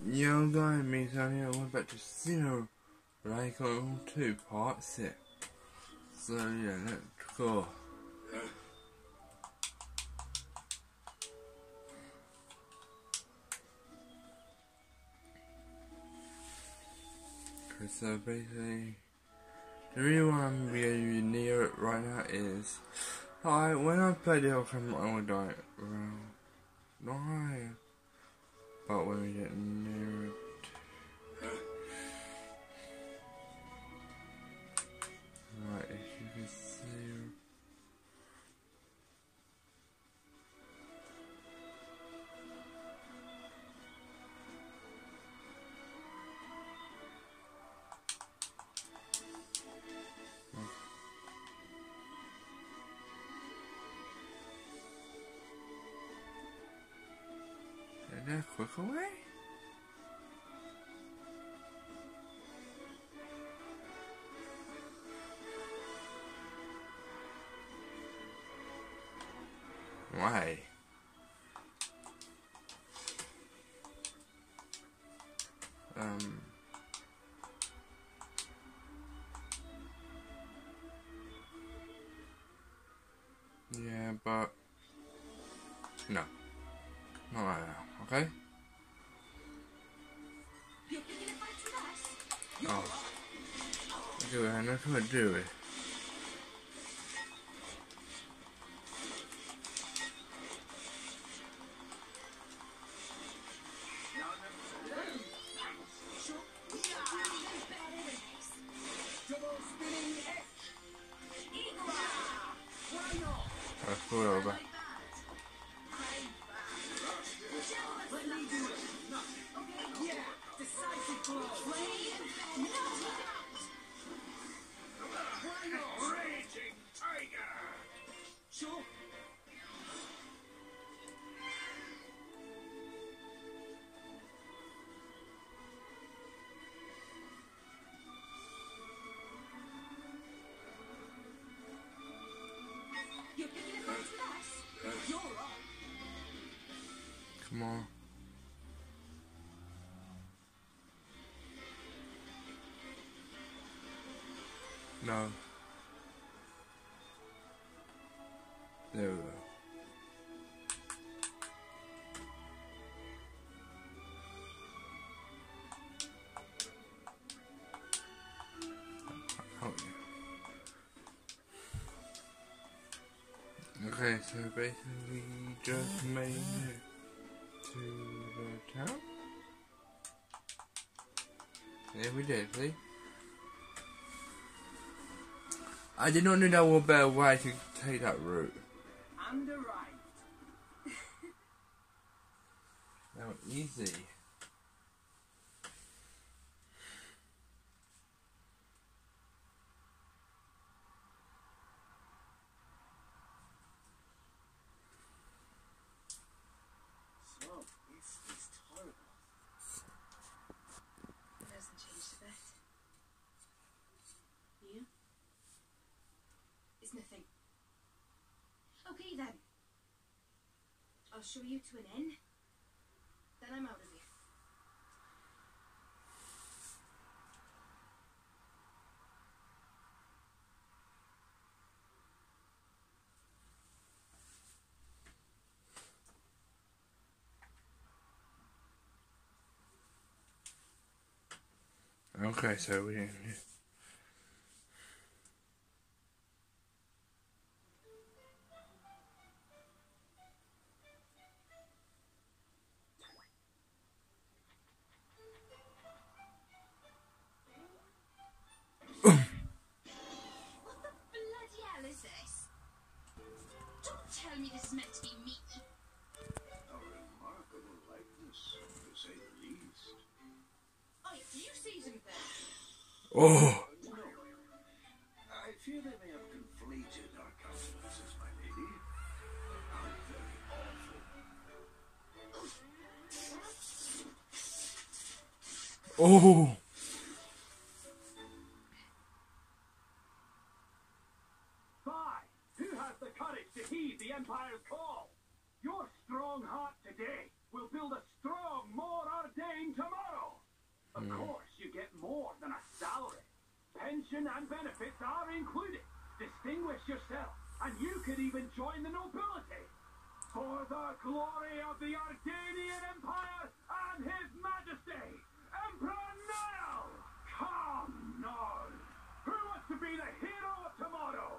Yo guys, me Tony, I went back to Xeno Raycon 2 Part 6. So yeah, let's go. So basically, the reason why I'm being near it right now is, when I played the Ocarina, I would die around 9. But when we get near it, right, as you can see, is there a quicker way? Why? Yeah, but no, not right now, okay? Oh, do it, and that's what I do it. Let's pull it over. Come on. No. There we go. Oh yeah. Okay, so basically we just made it to the town. Yeah, we did, see? I did not know there was a better way to take that route. And arrived. That was easy. So, this is horrible. It hasn't changed a bit. You? It's nothing. Okay then. I'll show you to an inn. Then I'm out of here. Okay, so we didn't. What the bloody hell is this? Don't tell me this is meant to be me. A remarkable likeness, to say the least. Oh, you see something? Oh! No. I fear they may have conflated our countenances, my lady. How very awful. Oh! Who has the courage to heed the Empire's call? Your strong heart today will build a strong, more ordained tomorrow. Of course, you get more than a salary. Pension and benefits are included. Distinguish yourself, and you could even join the nobility. For the glory of the Ardanian Empire and His Majesty, Emperor Niall! Come now! Who wants to be the hero of tomorrow?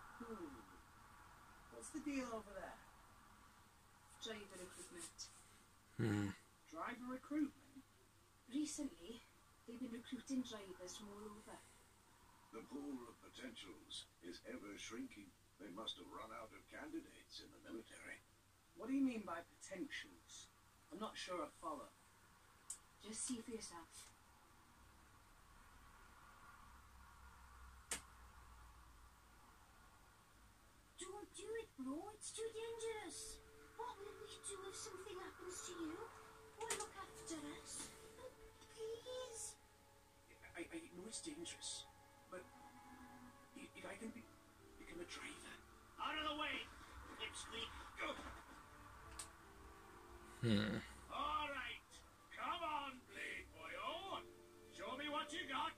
What's the deal over there? Driver recruitment. Driver recruitment? Recently, they've been recruiting drivers from all over. The pool of potentials is ever shrinking. They must have run out of candidates in the military. What do you mean by potentials? I'm not sure I follow. Just see for yourself. Don't do it, bro. It's too dangerous. What will we do if something happens to you? Or look after us? Please. I know it's dangerous, but if I can become a driver. Out of the way, Pipsqueak. Go. All right, come on, Blade Boyo. Show me what you got.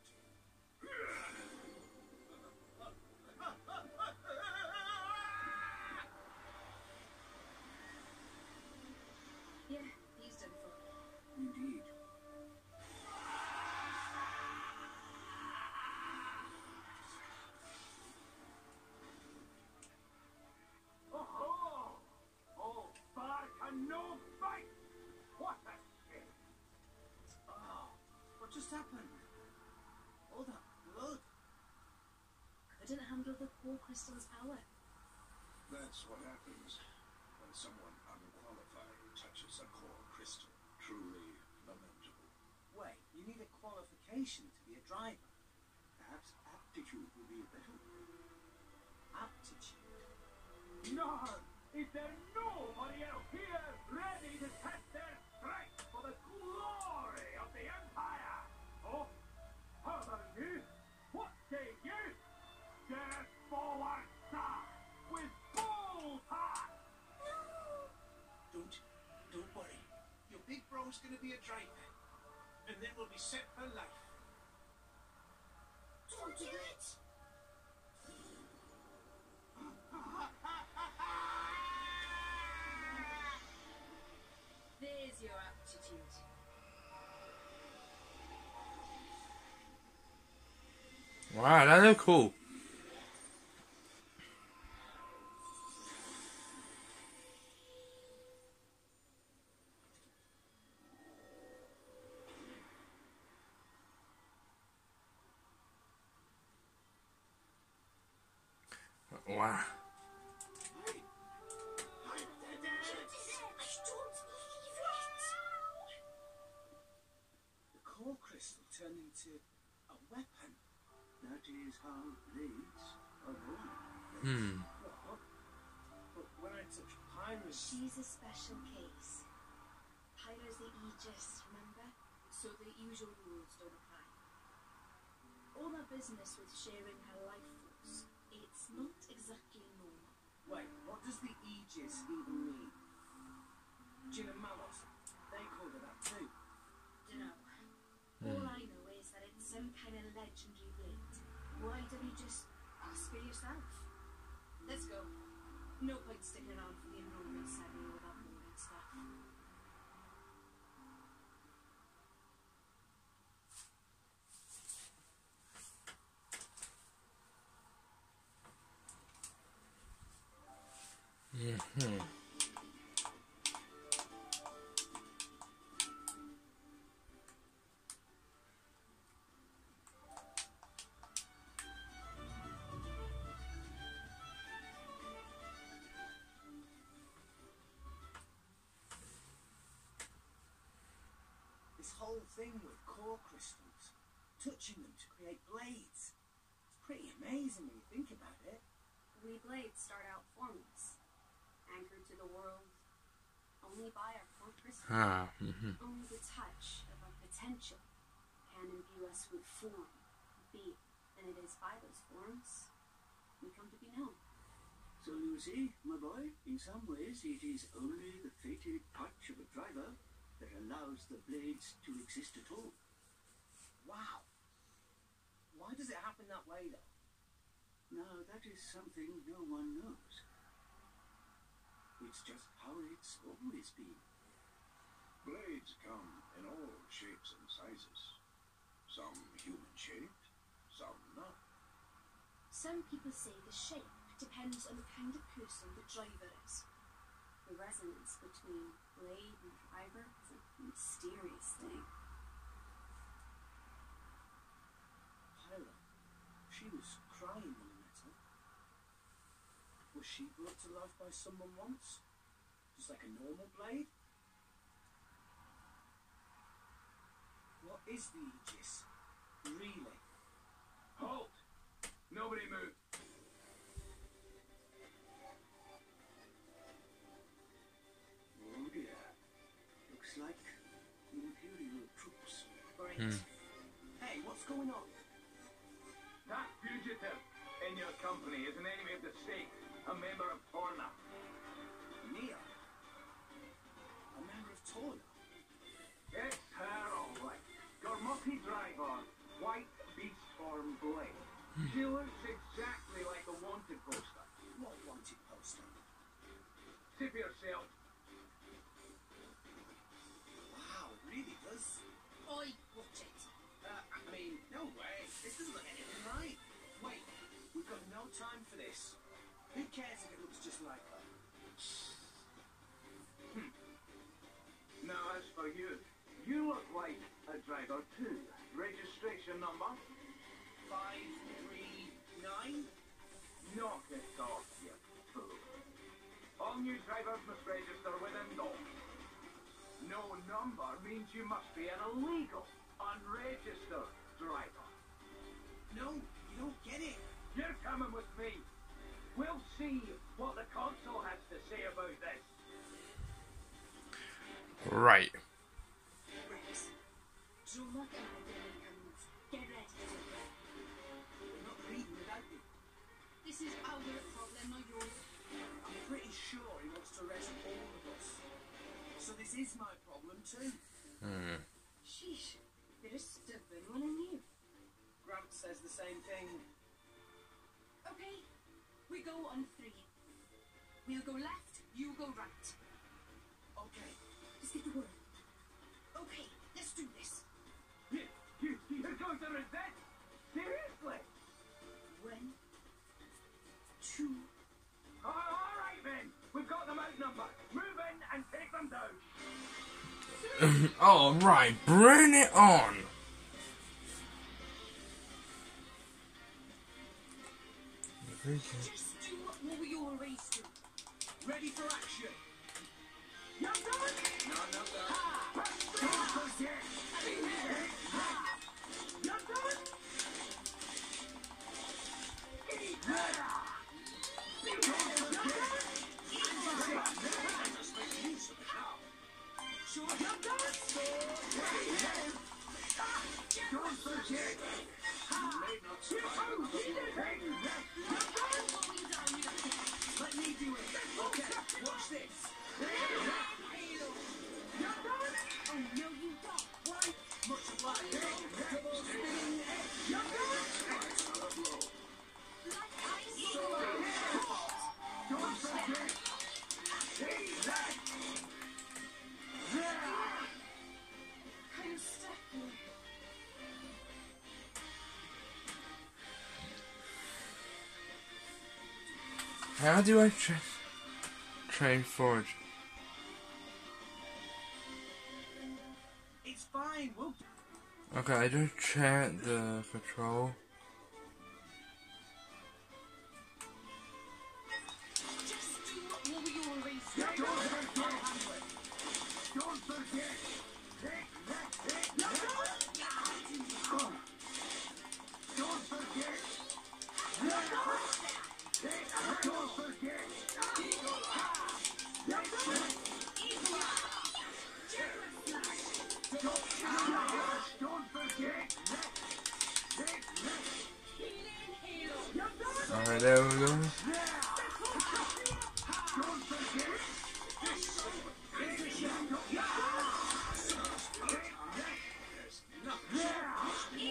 Yeah, he's done for. Indeed. Oh, oh, bark and no bite! What a shame! Oh, what just happened? All that blood. Couldn't handle the core crystal's power. That's what happens when someone unqualified touches a core crystal. Truly lamentable. Wait, you need a qualification to be a driver. Perhaps aptitude would be a better word. Aptitude? No! Is there nobody else here ready to test their strength for the glory of the Empire? Oh, how about you? What say you? Step forward, sir, with bold heart! Don't worry. Your big bro's gonna be a driver. And then we'll be set for life. Don't do it! There's your aptitude. Wow, that look cool. Wow. The core crystal turned into a weapon. That is how blades are born. But when I touch Pyra's... She's a special case. Pyra's the Aegis, remember? So the usual rules don't apply. All our business with sharing her life force, it's not exactly normal. Wait, what does the Aegis even mean? Jin and Malos, they called it that too. Dunno. All I know is that it's some kind of legendary blade. Why don't you just ask for yourself? Let's go. No point sticking around for the enrollment ceremony without boring stuff. This whole thing with core crystals, touching them to create blades. It's pretty amazing when you think about it. We blades start out formless, anchored to the world only by our core crystal. Only the touch of our potential can imbue us with form, being. And it is by those forms we come to be known. So you see, my boy, in some ways it is only the fated touch of a driver that allows the blades to exist at all. Wow. Why does it happen that way, though? Now, that is something no one knows. It's just how it's always been. Blades come in all shapes and sizes. Some human-shaped, some not. Some people say the shape depends on the kind of person the driver is. The resonance between blade and driver is a mysterious thing. Pyra, she was crying when I met her. Was she brought to life by someone once? Just like a normal blade? What is the Aegis? Really? Halt! Nobody move. Oh dear. Looks like Imperial troops. Great. Hey, what's going on? That fugitive in your company is an enemy of the state, a member of Torna. Nia? A member of Torna? It's her, all right. Gormoti driver, white beast form blade. She looks exactly like a wanted poster. What wanted poster? See for yourself. Wow, it really does. Oi, watch it. I mean, no way. This doesn't look anything right. Wait, we've got no time for this. Who cares if it looks just like her? Now, as for you, you look like a driver too. Registration number? 539? Knock it off, you fool. All new drivers must register with Indol. No number means you must be an illegal, unregistered driver. No, you don't get it. You're coming with me. We'll see what the console has to say about this. Right. Rex, Droma and I are going to move. Get ready. We're not leaving without you. This is our problem, not yours. I'm pretty sure he wants to arrest all of us. So this is my problem too. Sheesh, you're a stubborn one, and you. Grant says the same thing. Okay, we go on 3. We'll go left, you go right. Okay. Just get the word. Okay, let's do this. You're going to resist? Seriously? 1, 2. All right then. We've got them outnumbered. Move in and take them down. Alright, bring it on! Just do what we always do. Ready for action. You're done? No, no, no. Don't forget. You're done? Just make use of the cow. Sure, you're done? Don't forget. You may not survive another blow. Let me do it. Okay, watch this. You're done? Oh, no, you don't. Why? Much obliged. Double spinning head. You're done? Twice another blow. Like I said. Don't forget. Take that. Kind of stuck me. How do I train Forge? It's fine. We'll Okay, I just checked the control. Just do what we always do. Don't forget. Take that. Take that. Don't forget. Don't forget. Don't forget. Alright, there we go. Don't forget. There's nothing.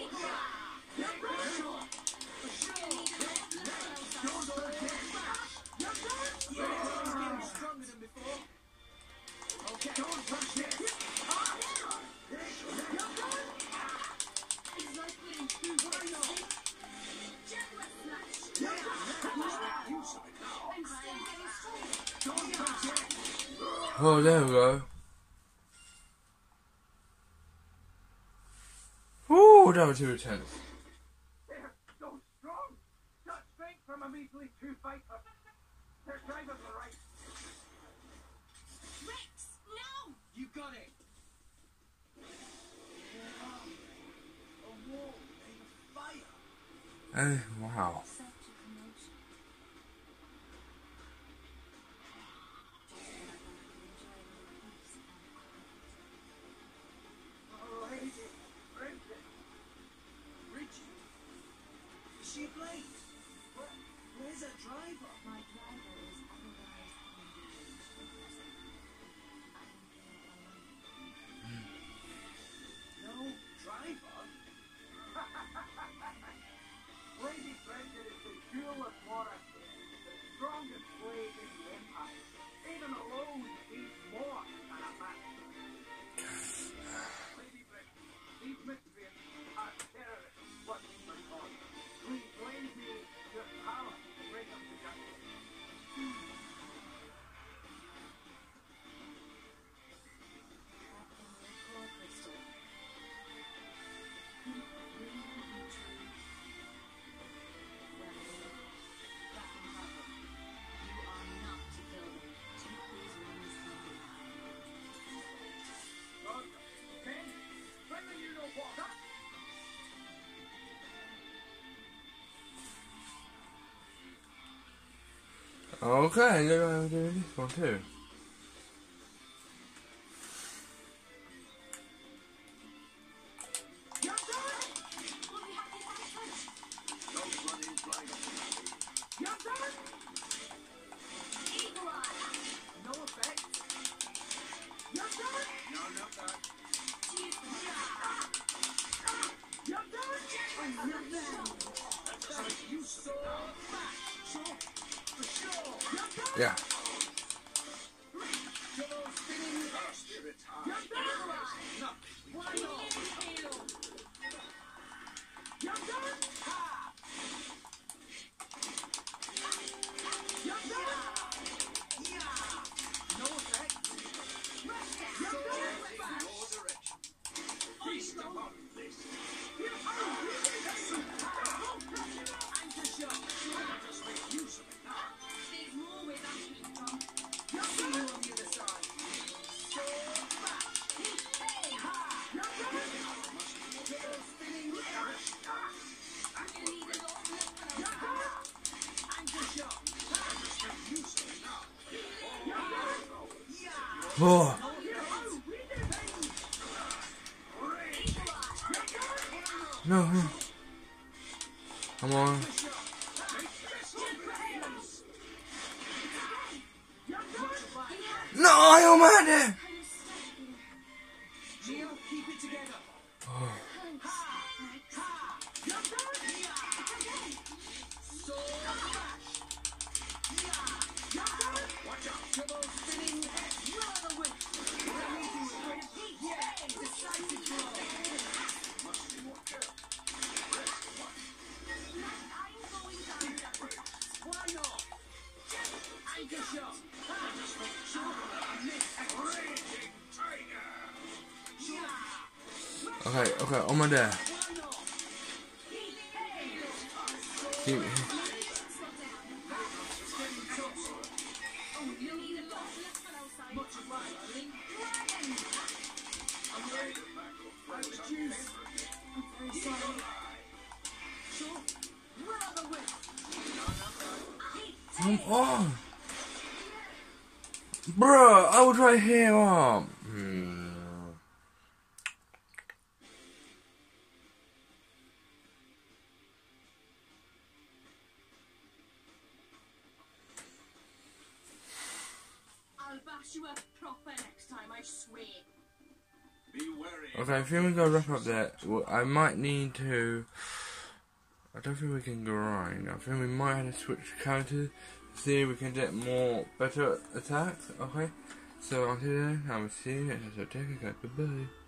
Oh, there we go. Ooh, that was too intense. They're so strong. Such strength from a measly 2 fighter. Their drivers are right. Rex, no! You got it. A wall made of fire. Wow. Such a commotion. Just when I thought I'd enjoy a little peace and quiet. Oh, lady, Bridget. Bridget? Is she a blade? Where's her driver? My driver is otherwise engaged at present. I am here alone. No driver? Lady Bridget is the jewel of Morrissey, the strongest blade in the Empire. Even alone, he's more than a man. Lady Bridget, these miscreants are terrorists working for God. Please lend me your power to bring them to justice. Captain Nicole Crystal. Really and true. Well, Captain Harper, you are not to kill them. Keep these ones in line. God, men, when will you know what? Okay, they're going to do this one too. You're done! Will we have to act first? Don't run in blind. You're done! Eagle Eye! No effect. You're done! No, not that. Cheers for You're done! That's like you saw that. Sure. For sure. You're done! Yeah. Double spinning her spirit high. You're done! Nothing. Why not? You're done! Ha! You're done! No effect. You're done! Your direction. Feast upon this. Anchor shot. Just make use of it now. There's more where that came from. See you on the other side. Sword back. Hey! Double spinning arrow. I'm gonna need a lot of left when I'm Anchor shot. Just make use of it now. Oh. No, no. Come on. No, I'm at it. Geo, keep it together. Watch out. Double spinning head. You are the witch. Yeah, decisive blow. Must be more careful. I'm going down. Why not? Anchor shot. Just make sure that I miss a raging tiger. Yeah. Okay, okay, on my there. Why not? Keep. You'll need a lot of left when outside. Much obliged. I'm ready. Like the juice. I'm very sorry. Sure. Where are the wits? Come on. Bruh, I was right here. I'll bash you up proper next time, I swear. Be wary. Okay, I think we're gonna wrap up there. Well, I might need to. I don't think we can grind. I think we might have to switch characters to see if we can get more better attacks. Okay, so until then, I will see you next time. So take care, goodbye.